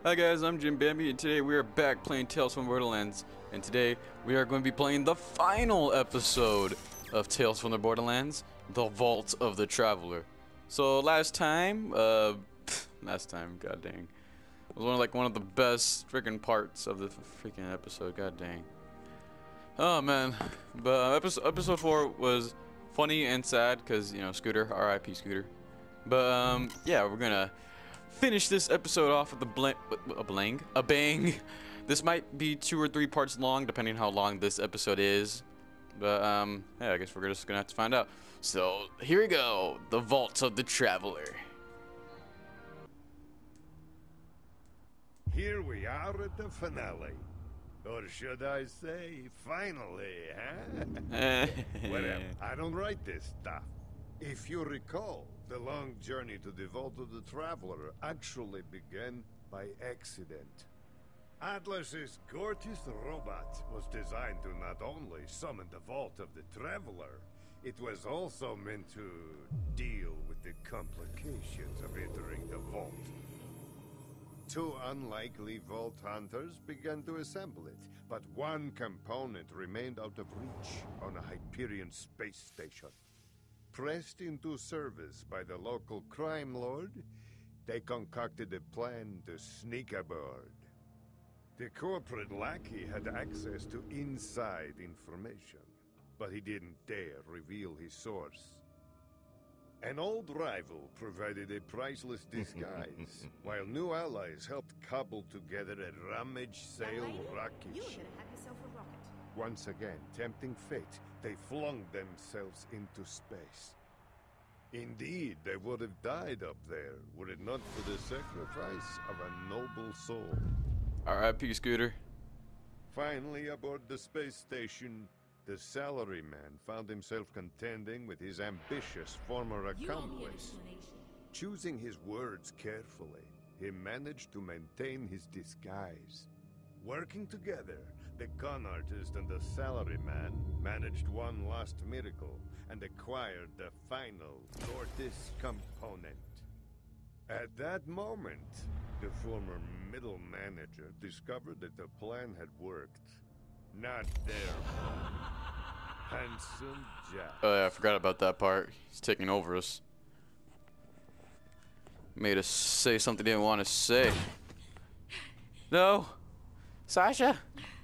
Hi guys, I'm Jim Bambi, and today we are back playing Tales from Borderlands. And today we are going to be playing the final episode of Tales from the Borderlands, The Vault of the Traveler. So last time, god dang, it was one of the best freaking parts of the freaking episode. God dang. Oh man, but episode 4 was funny and sad because Scooter, R.I.P. Scooter. But yeah, we're gonna finish this episode off with a bang. This might be 2 or 3 parts long, depending how long this episode is. But yeah, I guess we're just gonna have to find out. So here we go, the Vault of the Traveler. Here we are at the finale. Or should I say, finally, huh? Whatever, I don't write this stuff. If you recall, the long journey to the Vault of the Traveler actually began by accident. Atlas's gorgeous robot was designed to not only summon the Vault of the Traveler, it was also meant to deal with the complications of entering the vault. 2 unlikely Vault Hunters began to assemble it, but one component remained out of reach on a Hyperion space station. Pressed into service by the local crime lord, they concocted a plan to sneak aboard. The corporate lackey had access to inside information, but he didn't dare reveal his source. An old rival provided a priceless disguise, while new allies helped cobble together a rummage-sale rocket You were ship. gonna have yourself a rocket. Once again, tempting fate, they flung themselves into space. Indeed, they would have died up there, were it not for the sacrifice of a noble soul. R.I.P. Scooter. Finally, aboard the space station, the salaryman found himself contending with his ambitious former You owe me an accomplice. explanation. Choosing his words carefully, he managed to maintain his disguise. Working together, the con artist and the salaryman managed one last miracle and acquired the final Gortys component. At that moment, the former middle manager discovered that the plan had worked. Not their plan. Handsome Jack. Oh yeah, I forgot about that part. He's taking over us. Made us say something he didn't want to say. No, Sasha.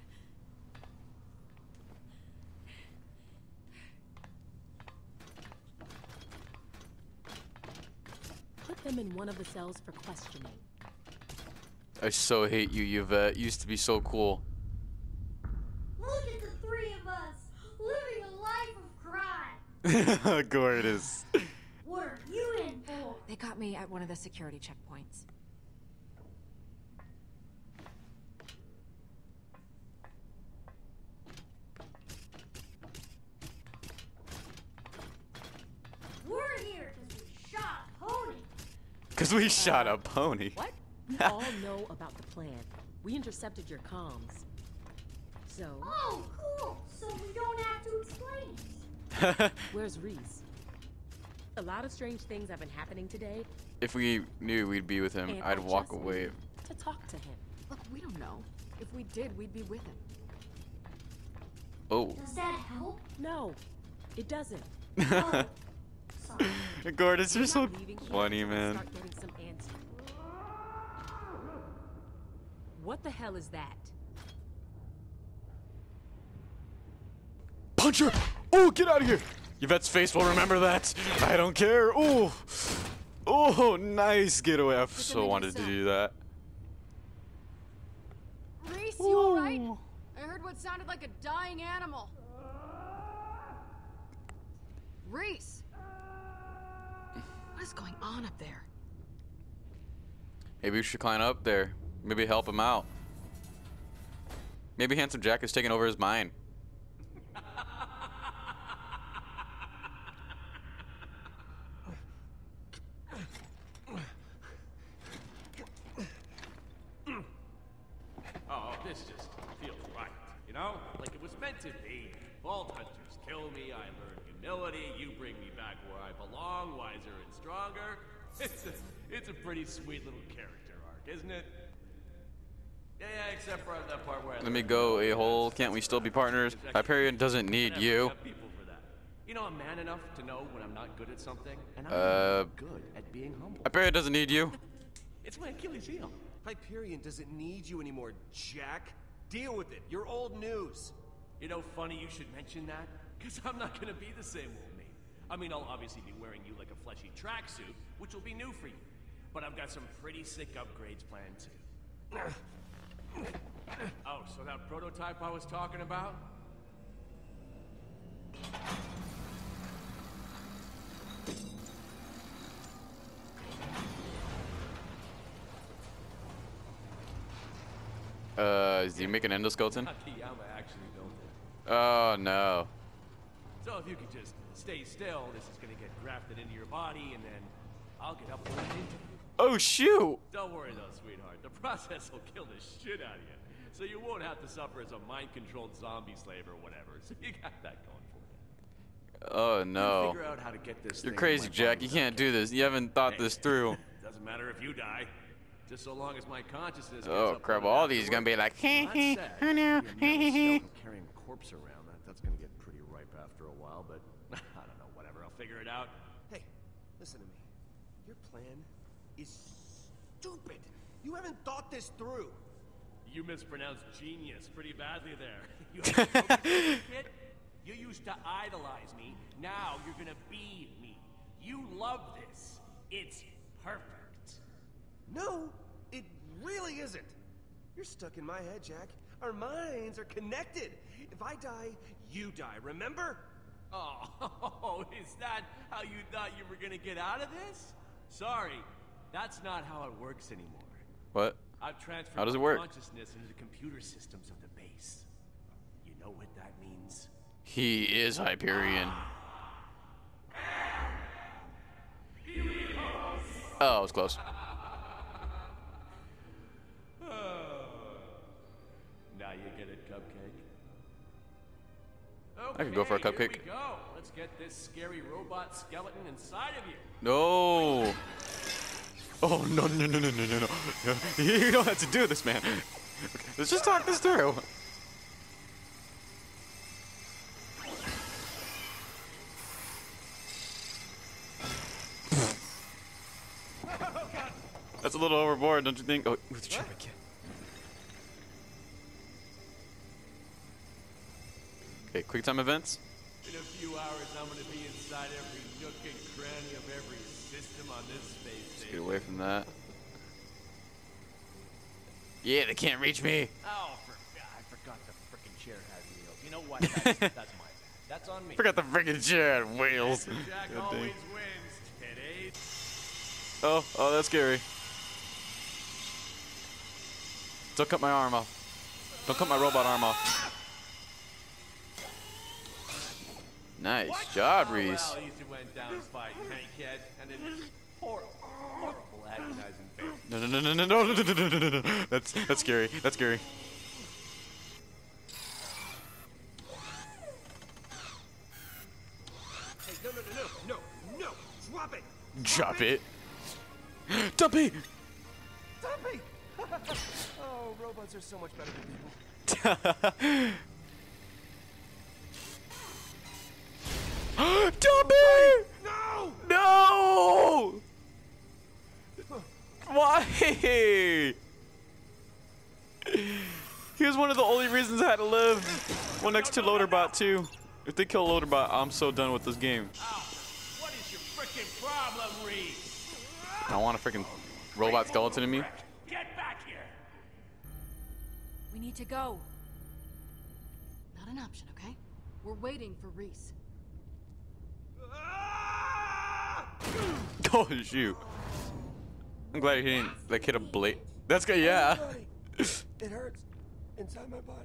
Put them in one of the cells for questioning. I so hate you, Yvette. You used to be so cool. Look at the 3 of us living a life of crime. Gorgeous. What are you in for? They got me at one of the security checkpoints. We're here because we shot a pony. Cause we shot a pony. What? We all know about the plan. We intercepted your comms. So, Oh, cool. So we don't have to explain it. where's Reese? A lot of strange things have been happening today, If we knew we'd be with him, and I'd I walk just away. need to talk to him. Look, we don't know. If we did, we'd be with him. Oh. Does that help? No, it doesn't. Oh, sorry. Gorgeous, you're We're so not leaving here funny, until we man. Start getting some answers. What the hell is that? Punch her! Oh, get out of here! Yvette's face will remember that. I don't care. Oh, oh, nice getaway. I so wanted to do that. Reese, you alright? I heard what sounded like a dying animal. Reese! What is going on up there? Maybe we should climb up there. Maybe help him out. Maybe Handsome Jack is taking over his mind. Oh, this just feels right, you know? Like it was meant to be. Vault hunters kill me, I learn humility, you bring me back where I belong, wiser and stronger. It's a pretty sweet little character arc, isn't it? Yeah, except for that part where. Let me go, a-hole. Can't we still be partners? Hyperion doesn't need you. People for that. You know, I'm man enough to know when I'm not good at something, and I'm good at being humble. Hyperion doesn't need you. It's my Achilles heel. Hyperion doesn't need you anymore, Jack. Deal with it. You're old news. You know, funny you should mention that, because I'm not gonna be the same old me. I mean, I'll obviously be wearing you like a fleshy tracksuit, which will be new for you. But I've got some pretty sick upgrades planned too. Oh, so that prototype I was talking about? Is he making endoskeleton? Akiyama actually built it. Oh no. So if you could just stay still, this is gonna get grafted into your body, and then I'll get uploaded into you. Oh shoot! Don't worry though, sweetheart. The process will kill the shit out of you. So you won't have to suffer as a mind-controlled zombie slave or whatever. So you got that going for you. Oh no. Figure out how to get this You're thing crazy, in my Jack. body You can't okay. do this. You haven't thought this through. Doesn't matter if you die. Just so long as my consciousness gets Oh crap! uploaded All these gonna be like, afterward. hee That hee, said, oh no, be a hee metal hee. skeleton carrying a corpse around, that's gonna get pretty ripe after a while, but I don't know, whatever, I'll figure it out. Hey, listen to me. Your plan is stupid. You haven't thought this through. You mispronounced genius pretty badly there. You have a focus, kid? You used to idolize me, now you're gonna be me. You love this. It's perfect. No, it really isn't. You're stuck in my head, Jack. Our minds are connected. If I die, you die, remember? Oh, is that how you thought you were gonna get out of this? Sorry, that's not how it works anymore. What? I've transferred How does it my work? consciousness into the computer systems of the base. You know what that means? He is Hyperion. Oh, it was close. Now you get it, Cupcake. I could go for a Okay, cupcake. Here we go. Let's get this scary robot skeleton inside of you. No. Oh no no no no no no no! You don't have to do this, man. Okay, let's just talk this through. That's a little overboard, don't you think? Oh, with the trip again. Okay, quick time events. In a few hours, I'm gonna be inside every nook and cranny of every system on this space Get station. away from that. Yeah, they can't reach me. Oh, I forgot the frickin' chair has wheels. You know what? That's my bad. That's on me. Forgot the freaking chair and wheels. Jack God always dang. wins, Teddy. Oh, that's scary. Don't cut my arm off. Don't cut my robot arm off. Nice job, Reese. Well, easy went down fighting Hankhead, and then horrible, agonizing face. No. That's scary. That's scary. Hey, no. Drop it. Drop it. Dumpy. Dumpy. Oh, robots are so much better than people. Dumpy. No! No. Why? He was one of the only reasons I had to live. Well, next to Loaderbot too. If they kill Loaderbot, I'm so done with this game. Ow! What is your frickin' problem, Reese? I want a freaking robot skeleton in me. Get back here! We need to go. Not an option, okay? We're waiting for Reese. Oh shoot! I'm glad he didn't like hit a blade. That's good, yeah. It hurts inside my body.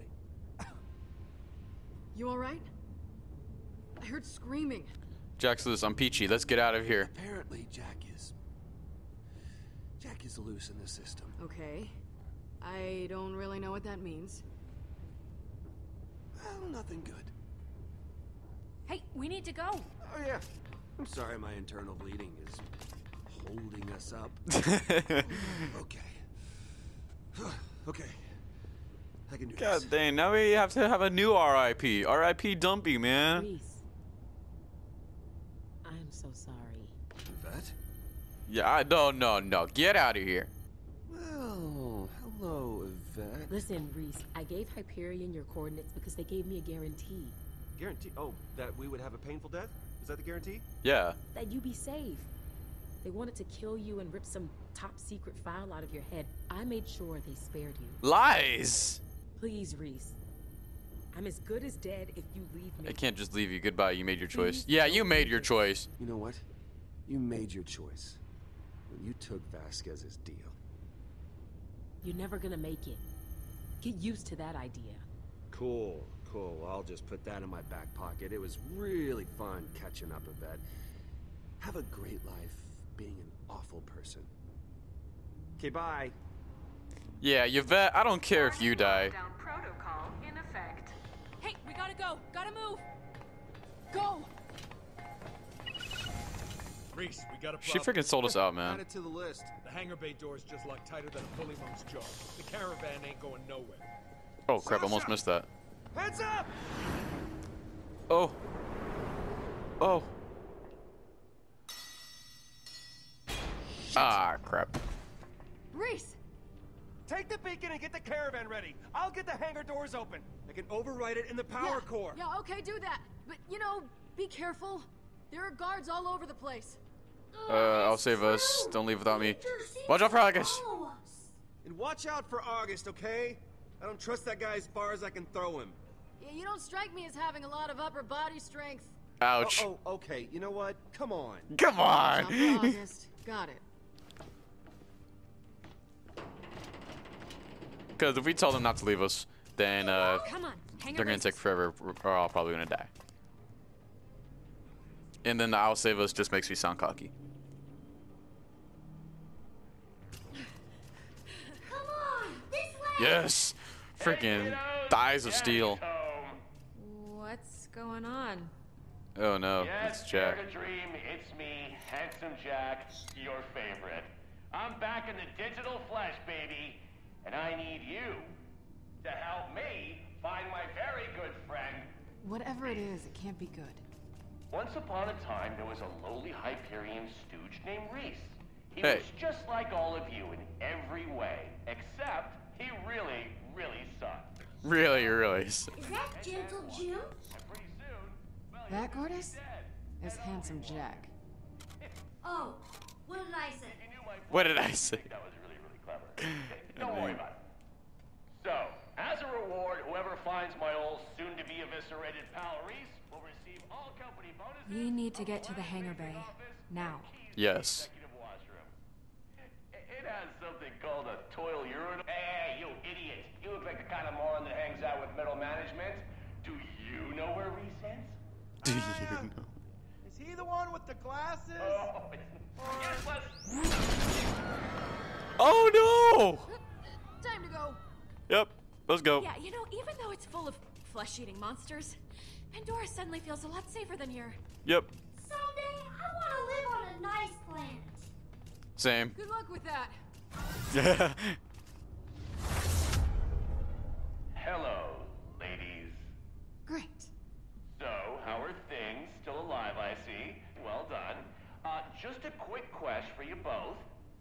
You alright? I heard screaming. Jaxless, I'm Peachy. Let's get out of here. Apparently, Jack is loose in the system. Okay. I don't really know what that means. Well, nothing good. Hey, we need to go. Oh yeah. I'm sorry, my internal bleeding is holding us up. Okay. Okay. I can do God this. dang, now we have to have a new RIP. RIP Dumpy, man. Reese. I am so sorry. Yvette? Yeah, no. Get out of here. Well, hello, Yvette. Listen, Reese, I gave Hyperion your coordinates because they gave me a guarantee Guarantee? Oh, that we would have a painful death? Is that the guarantee? Yeah. that you be safe. They wanted to kill you and rip some top secret file out of your head. I made sure they spared you. Lies. Please, Reese. I'm as good as dead if you leave me. I can't just leave you. Goodbye. You made your choice. Please Yeah, don't you made leave your me. choice. You know what? You made your choice. When you took Vasquez's deal. You're never gonna make it. Get used to that idea. Cool. I'll just put that in my back pocket. It was really fun catching up, Yvette. Have a great life being an awful person. Okay, bye. Yeah, Yvette, I don't care if you die. Lockdown protocol in effect. Hey, we gotta go. Gotta move. Go. Reese, we got a She problem. freaking sold us out, Add man. it to the list. The hangar bay door's just locked tighter than a bully monk's jaw. The caravan ain't going nowhere. Oh, crap. Almost missed that. Heads up! Oh. Ah, crap. Reese. Take the beacon and get the caravan ready. I'll get the hangar doors open. I can override it in the power core. Yeah, okay, do that. But, you know, be careful. There are guards all over the place. I'll save us. Don't leave without me. Watch out for August. Follow us. And watch out for August, okay? I don't trust that guy as far as I can throw him. Yeah, you don't strike me as having a lot of upper body strength. Ouch. Oh, okay. You know what? Come on. Come Jump for on. August. Got it. Because if we tell them not to leave us, then Come on. they're gonna take forever, or I'm probably gonna die. And then the "I'll save us" just makes me sound cocky. Come on, this way. Yes, freaking thighs of steel. What's going on? Oh no, Yes, it's Jack. dare to dream, it's me, Handsome Jack, your favorite. I'm back in the digital flesh, baby, and I need you to help me find my very good friend. Whatever it is, it can't be good. Once upon a time, there was a lowly Hyperion stooge named Reese. He Hey. was just like all of you in every way, except he really, really sucked. Really. Is that Gentle Jim? And pretty soon, well, he That was Gortys dead. is Handsome Jack. Oh, what did I say? You knew my What did I say? That was really, really clever. Don't worry about it. So, as a reward, whoever finds my old soon-to-be eviscerated pal Reese will receive all company bonuses. We need to get to the hangar bay. Now. Yes. Executive washroom. It has something called a toil urinal. Hey, you idiot! You look like the kind of moron that hangs out with middle management. Do you know where Reese is? Do you know? Is he the one with the glasses? Oh, yes, let's. Oh no! Time to go. Yep. Let's go. Yeah, you know, even though it's full of flesh-eating monsters, Pandora suddenly feels a lot safer than here. Yep. Someday I want to live on a nice planet. Same. Good luck with that. Yeah. Hello, ladies. Great. So, how are things? Still alive, I see. Well done. Just a quick question for you both.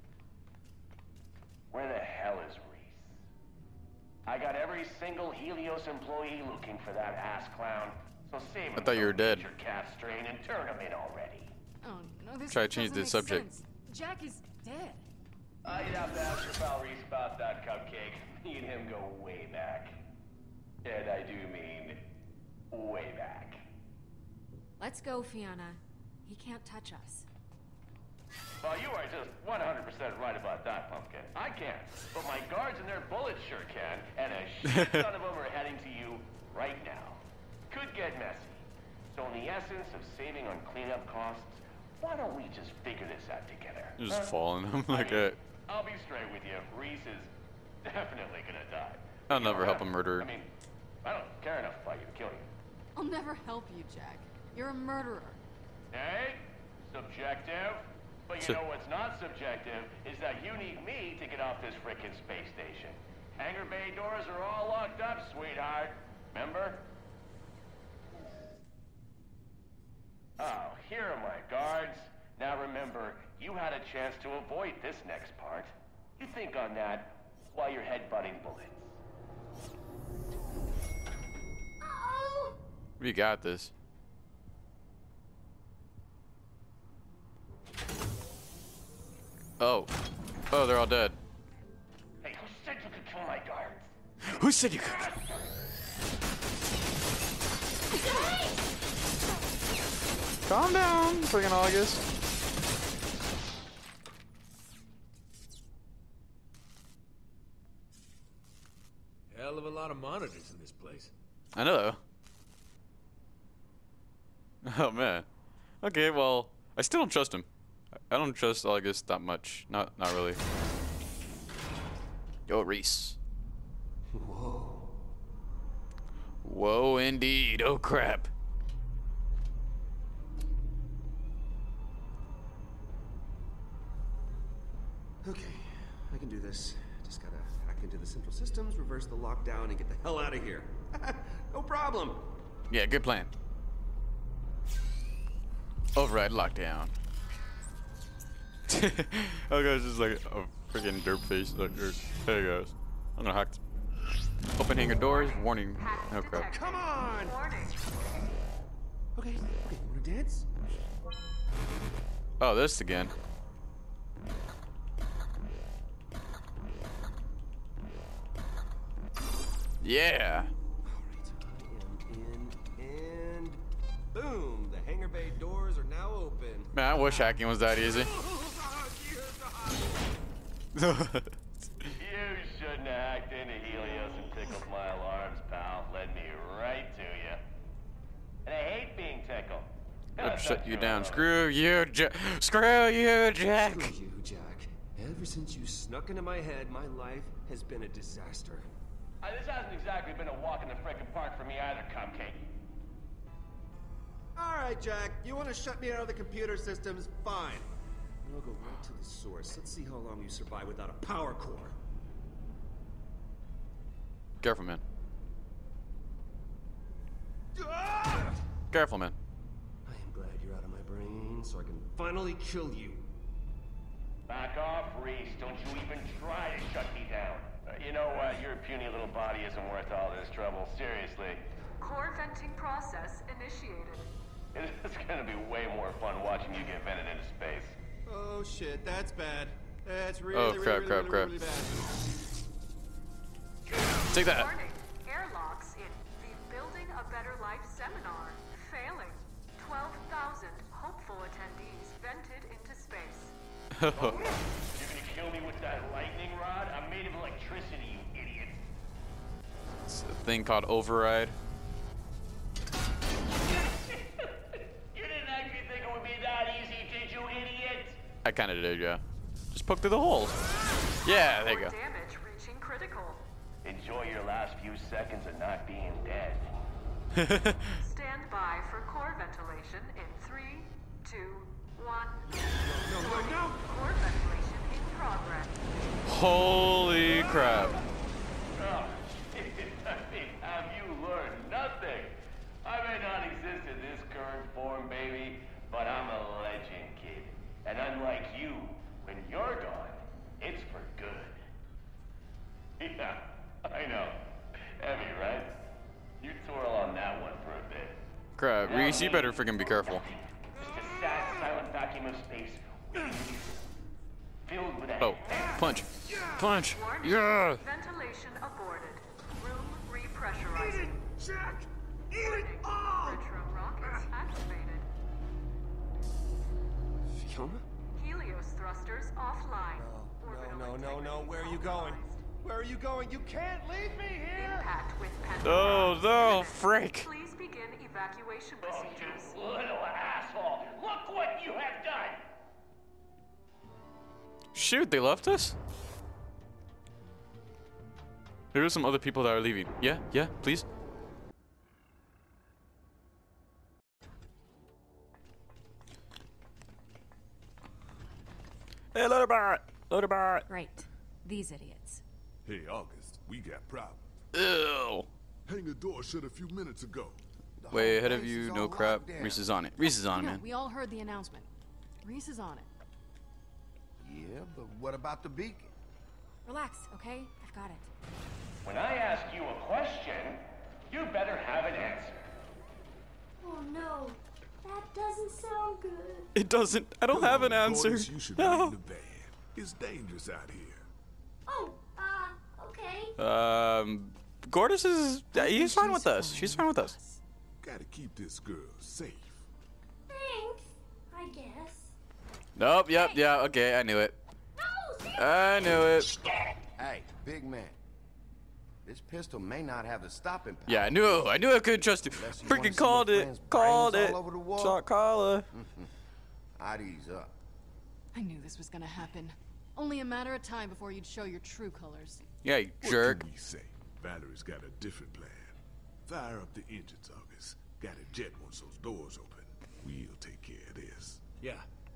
Where the hell is Reese? I got every single Helios employee looking for that ass clown. So save him. I thought you were dead. Your calf strain and turn him in already. Oh, no, this Try to change doesn't the make subject. sense. Jack is dead. You'd have to ask your pal Reese about that cupcake. Me and him go way back. And I do mean way back. Let's go, Fiona. He can't touch us. Well, you are just 100% right about that, Pumpkin. I can't, but my guards and their bullets sure can, and a shit ton of them are heading to you right now. Could get messy. So in the essence of saving on cleanup costs, why don't we just figure this out together? Just falling. I'm like, I'll be straight with you. Reese is definitely gonna die. I'll never help a murderer. I mean, I don't care enough about you to kill you. I'll never help you, Jack. You're a murderer. Hey, subjective. But you know what's not subjective is that you need me to get off this frickin' space station. Hangar bay doors are all locked up, sweetheart. Remember? Oh, here are my guards. Now remember, you had a chance to avoid this next part. You think on that while you're headbutting bullets. Uh-oh! We got this. Oh. Oh, they're all dead. Hey, who said you could kill my guards? Who said you could? Calm down, friggin' August. Hell of a lot of monitors in this place. I know. Oh man. Okay, well, I still don't trust him. I don't trust August that much. Not really. Yo, Reese. Whoa. Whoa, indeed. Oh crap. Okay, I can do this. Just gotta hack into the central systems, reverse the lockdown, and get the hell out of here. No problem. Yeah, good plan. Override lockdown. Oh guys, just like a freaking derp face. Like, hey guys, I'm gonna hack. Open hangar doors. Warning. Oh crap. Come on! Okay, wanna dance? Oh, this again. Yeah. Alright, I am in, and boom! The hangar bay doors are now open. Man, I wish hacking was that easy. You shouldn't have hacked into Helios and tickled my alarms, pal. Led me right to you. And I hate being tickled. I'll shut you down. Screw you, Jack. Screw you, Jack. Screw you, Jack. Ever since you snuck into my head, my life has been a disaster. This hasn't exactly been a walk in the frickin' park for me either, Cupcake. Alright, Jack. You want to shut me out of the computer systems? Fine. I'll go right to the source. Let's see how long you survive without a power core. Careful, man. Careful, man. I am glad you're out of my brain, so I can finally kill you. Back off, Reese. Don't you even try to shut me down. You know what? Your puny little body isn't worth all this trouble. Seriously. Core venting process initiated. It's gonna be way more fun watching you get vented into space. Oh shit, that's bad. That's really, Oh, crap, really, crap, really, crap. really bad. Take that. Warning. Airlocks in the Building a Better Life seminar. Failing. 12,000 hopeful attendees vented into space. You're gonna kill me with that lightning rod? I'm made of electricity, you idiot. It's a thing called override. You didn't actually think it would be that easy, did you, idiot? I kind of did, yeah. Just poke through the holes. Yeah, there you go. Damage reaching critical. Enjoy your last few seconds of not being dead. Stand by for core ventilation in 3, 2, 1. No. Core ventilation in progress. Holy crap. Oh, I mean, have you learned nothing? I may not exist in this current form, baby, but I'm a legend, kid. And unlike you, when you're gone, it's for good. Yeah, I know. Heavy, right? You twirl on that one for a bit. Crap. Reese, you better freaking be careful. Just a sad, silent vacuum of space filled with Oh, punch. Punch. Warning. Yeah. Ventilation aborted. Room repressurizing. Jack! Eat it Warning. all! Bridge room rockets activated. Fiona? Helios thrusters offline. Orbital No. integrity Where are you going? compromised. Where are you going? You can't leave me here! Impact with Oh, no, frick. Please begin evacuation Oh, procedures. you little asshole! Look what you have done! Shoot, they left us? There are some other people that are leaving. Yeah, please. Hey, Loaderbot! Right. These idiots. Hey, August, we got problems. Ew. Hangar door shut a few minutes ago. Way ahead of you, no crap. Reese is on it. Reese is on it, man. We all heard the announcement. Reese is on it. Yeah, but what about the beacon? Relax, okay? I've got it. When I ask you a question, you better have an answer. Oh no, that doesn't sound good. It doesn't. I don't have an answer. Gordis, you should No. be in the van. It's dangerous out here. Oh, okay. Gordis is. He's fine with us. She's fine with us. Gotta keep this girl safe. Thanks, I guess. Nope. Yep. Yeah. Okay. I knew it. I knew it. Hey, big man. This pistol may not have the stopping power. Yeah, I knew I couldn't trust you. Freaking called it. Called it. Shot caller. I'd ease up. I knew this was gonna happen. Only a matter of time before you'd show your true colors. Yeah, you jerk. What can we say? Valerie's got a different plan. Fire up the engines, August. Gotta jet once those doors open. We'll take care of this. Yeah.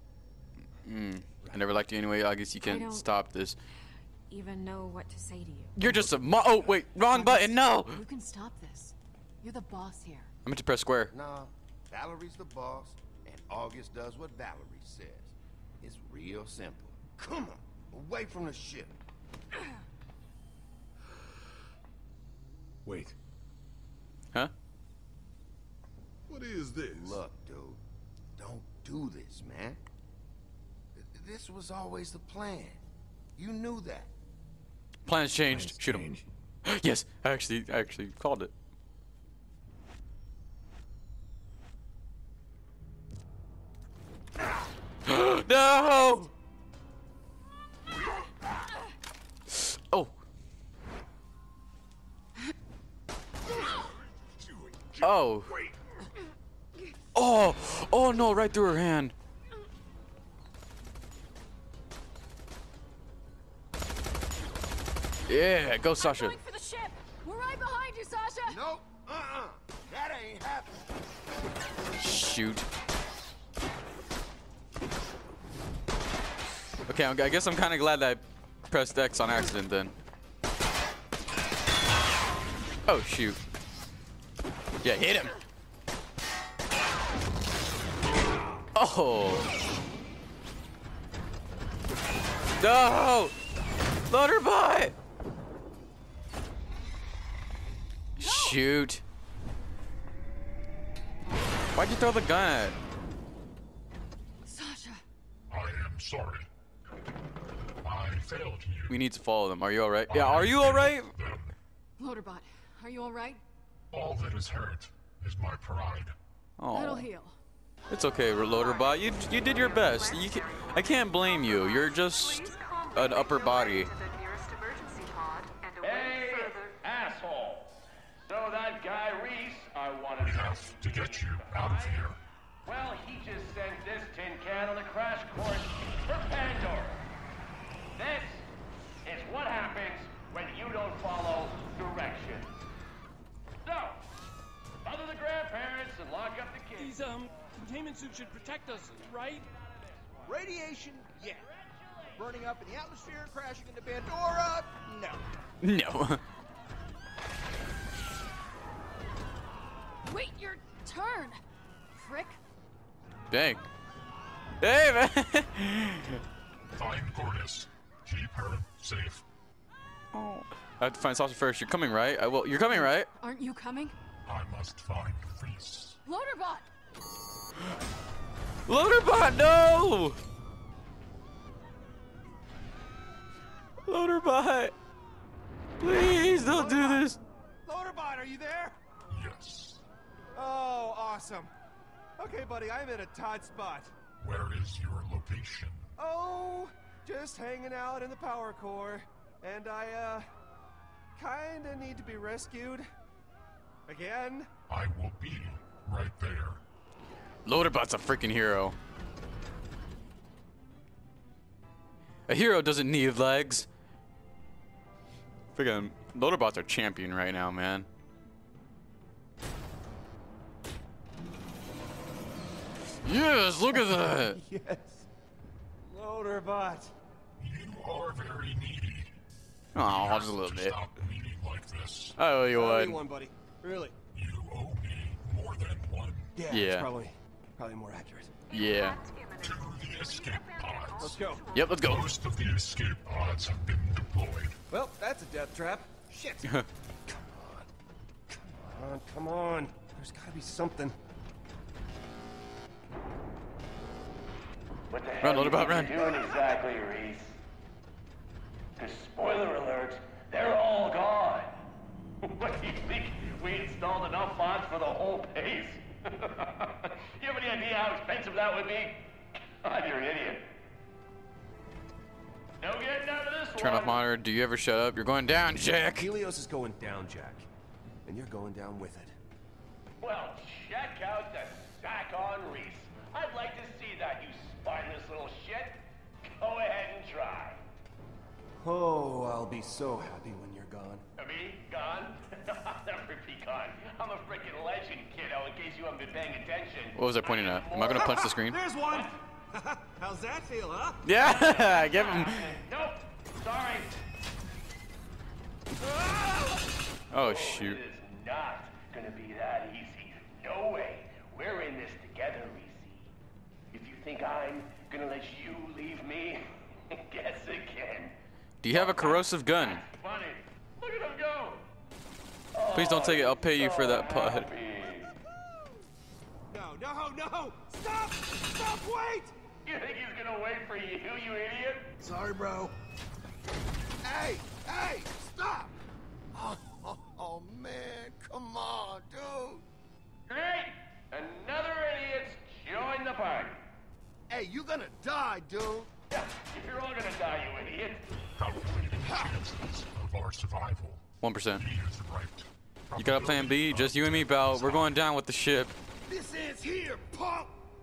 I never liked you anyway. I guess you can't stop this. Even know what to say to you. You're just a oh wait, wrong button. No. You can stop this. You're the boss here. I meant to press square. Nah, Valerie's the boss, and August does what Valerie says. It's real simple. Come on, away from the ship. Wait. Huh? What is this? Look, dude, don't do this, man. This was always the plan. You knew that. Plans changed. Shoot him. Yes, I actually called it. No! Oh. Oh. Oh. Oh no! Right through her hand. Yeah, go Sasha. I'm going for the ship. We're right behind you, Sasha. Nope. That ain't happening. Shoot. Okay, I guess I'm kind of glad that I pressed X on accident then. Oh shoot. Yeah, hit him. Oh. No. Loaderbot. Shoot. Why'd you throw the gun at? Sasha. I am sorry. I failed you. We need to follow them. Are you alright? Yeah, are you alright? Loaderbot, are you alright? All that is hurt is my pride. That'll Oh, heal. it's okay, Loaderbot. You did your best. I can't blame you. You're just an upper body. Hey, asshole! So that guy Reese, I wanted We have to get you out of here. Well, he just sent this tin can on a crash course for Pandora. This is what happens when you don't follow directions. So, mother the grandparents and lock up the kids. These, containment suits should protect us, right? Radiation, yeah. Burning up in the atmosphere, crashing into Pandora, no. No. Wait your turn, prick. Dang. Hey, man. Find Gordis. Keep her safe. Oh. I have to find Sasha first. You're coming, right? I will. You're coming, right? Aren't you coming? I must find Reese. Loaderbot! Loaderbot, no! Loaderbot! Please don't do this. Loaderbot, are you there? Yes. Oh, awesome. Okay, buddy, I'm in a tight spot. Where is your location? Oh, just hanging out in the power core. And I, kinda need to be rescued. Again? I will be right there. Loaderbot's a freaking hero. A hero doesn't need legs. Freaking Loaderbot's our champion right now, man. Yes, look at that. Yes. Loaderbot. You are very needy. Oh, just a little bit. Stop meeting like this. Oh, you would. One, buddy. Really? You owe me more than one. Yeah. Yeah. It's probably more accurate. Yeah. To the escape pods. Let's go. Yep, let's go. Most of the escape pods have been deployed. Well, that's a death trap. Shit. Come on. There's gotta be something. What the Run, hell load about, run. are you doing exactly, Reese? Because spoiler alert, they're all gone. What do you think? We installed enough mods for the whole base? You have any idea how expensive that would be? God, you're an idiot. No getting out of this Turn one. off monitor. Do you ever shut up? You're going down, Jack. Helios is going down, Jack. And you're going down with it. Well, check out the sack on Reese. I'd like to see that, you spineless little shit. Go ahead and try. Oh, I'll be so happy when you're gone. Me? Gone? I'll never be gone. I'm a freaking legend, kiddo, in case you haven't been paying attention. What was I pointing at? Am I gonna punch the screen? There's one! How's that feel, huh? Yeah, give him. Nope. Sorry. Oh shoot. It is not gonna be that easy. No way. We're in this together, Reese. If you think I'm gonna let you leave me, guess again. Do you have a corrosive gun? Funny. Look at him go. Please don't take it. I'll pay you for that pod. No! Stop! Stop! Wait! You think he's gonna wait for you, you idiot? Sorry, bro. Hey! Stop! Oh, man, come on, dude. Great! Another idiot's joined the party. Hey, you gonna die, dude. Yeah, you're all gonna die, you idiot. Calculating the chances of our survival. 1%. He is right. You got a plan B? Just you and me, pal. We're going down with the ship. This ends here, punk!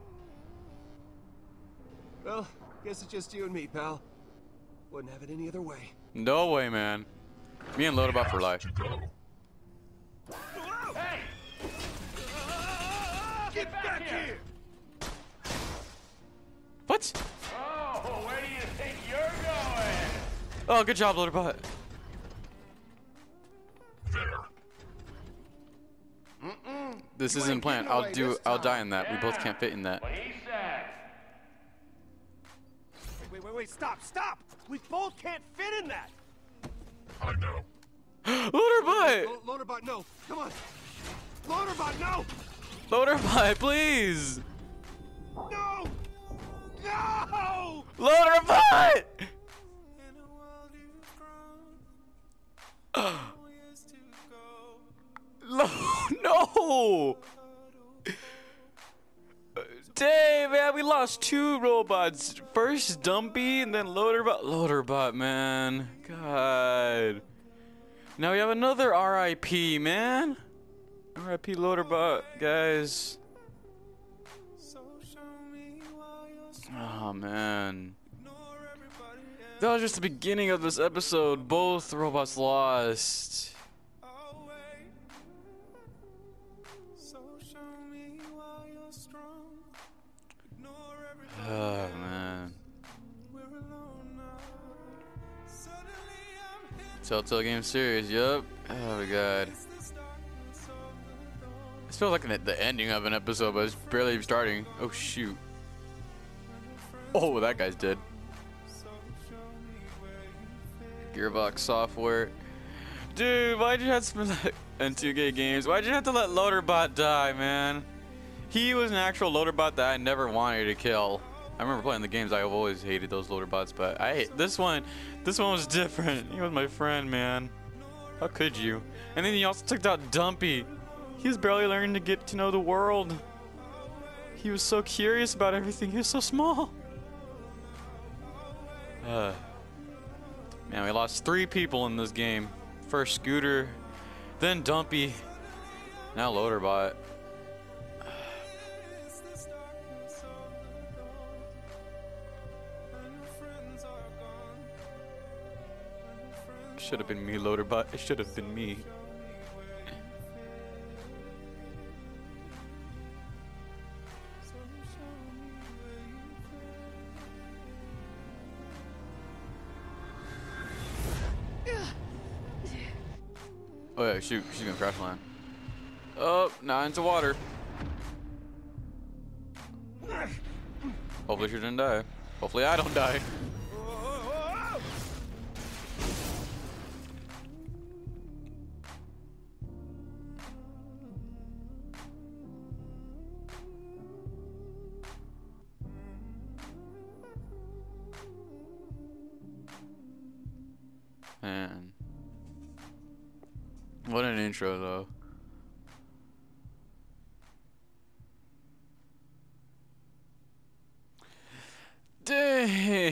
Well, guess it's just you and me, pal. Wouldn't have it any other way. No way, man. Me and Loadabot for life. Hey! Get back here! What? Oh, where do you think you're going? Oh, good job, Loadabot. There. This isn't planned. I'll die in that. We both can't fit in that. What he said. Wait, stop! We both can't fit in that! I know. Loaderbot! Loaderbot, no! Come on! Loaderbot, no! Loaderbot, please! No! No! Loaderbot! No! Dang, man, we lost 2 robots. First Dumpy and then Loaderbot. Loaderbot, man. God. Now we have another RIP, man. RIP Loaderbot, guys. Oh, man. That was just the beginning of this episode. Both robots lost. Oh, man. Telltale Game Series, yup. Oh, my God. This feels like the ending of an episode, but it's barely starting. Oh, shoot. Oh, that guy's dead. Gearbox Software. Dude, why'd you have to spend that in 2K Games? Why'd you have to let Loaderbot die, man? He was an actual Loaderbot that I never wanted to kill. I remember playing the games. I've always hated those Loaderbots, but this one was different. He was my friend, man. How could you? And then you also took out Dumpy. He was barely learning to get to know the world. He was so curious about everything. He was so small. Man, we lost 3 people in this game. First Scooter, then Dumpy, now Loaderbot. Should have been me, Loaderbot. It should have been me. Oh yeah, shoot, she's gonna crash land. Oh, now into water. Hopefully she didn't die. Hopefully I don't die. Man. What an intro though. Dang.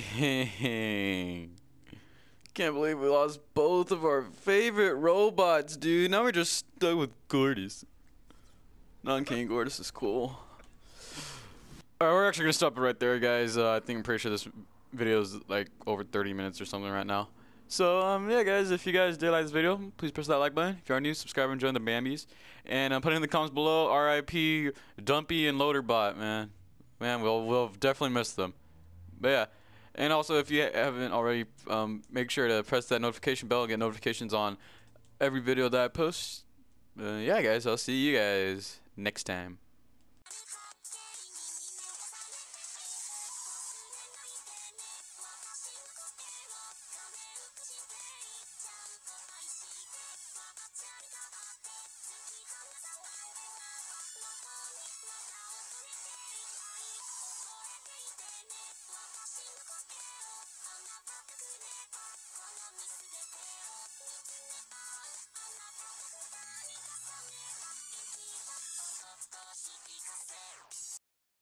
Can't believe we lost both of our favorite robots, dude. Now we're just stuck with Gortys. Non-King Gortys is cool. Alright, we're actually gonna stop it right there, guys. I think I'm pretty sure this video is like over 30 minutes or something right now. So, yeah, guys, if you guys did like this video, please press that like button. If you are new, subscribe and join the Bambies. And put in the comments below, RIP Dumpy and Loaderbot, man. Man, we'll definitely miss them. But yeah, and also if you haven't already, make sure to press that notification bell and get notifications on every video that I post. Yeah, guys, I'll see you guys next time.